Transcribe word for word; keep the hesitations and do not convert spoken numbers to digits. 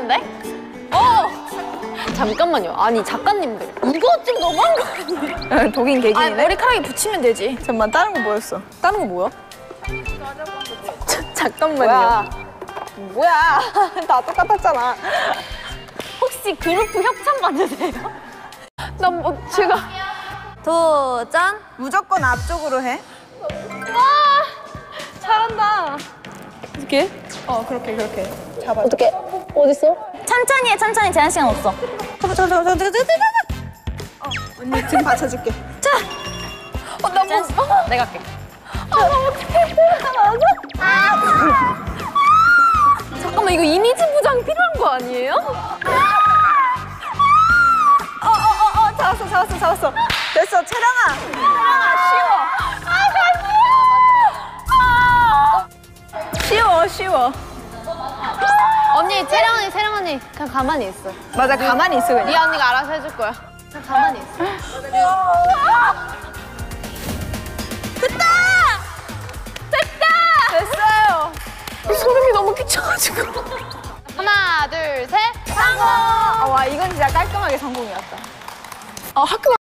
괜찮은데? 어! 잠깐만요. 아니, 작가님들. 이거 좀 너무한 거 아니에요? 독인 개기네. 아니, 머리카락에 붙이면 되지. 잠깐만, 다른 거 뭐였어? 다른 거 뭐야? 잠깐만요. 뭐야? 뭐야? 다 똑같았잖아. 혹시 그룹 협찬 받으세요? 난 뭐, 제가. 도전. 무조건 앞쪽으로 해. 와! 잘한다. 이렇게? 어, 그렇게, 그렇게. 잡아. 어떻게? 어딨어? 천천히 해, 천천히. 제한 시간 없어. 잠깐, 잠깐, 잠깐, 잠깐, 잠깐. 어, 언니 등 받쳐줄게. 자! 어, 나 뭐. 어, 내가 할게. 아, 나 어떡해. 나와서. 아! 잠깐만, 이거 이미지 부장 필요한 거 아니에요? 어, 어, 어, 어, 잡았어, 잡았어, 잡았어. 됐어, 채령아. 채령아, 쉬워. 아, 나 쉬워. 쉬워, 쉬워. 언니, 채령 언니, 채령 언니. 그냥 가만히 있어. 맞아, 가만히 있어, 그냥. 리 언니가 알아서 해줄 거야. 그냥 가만히 있어. 됐다! 됐다! 됐어요. 소름이 너무 끼쳐가지고. 하나, 둘, 셋. 성공! 아, 와, 이건 진짜 깔끔하게 성공이었다. 아, 학교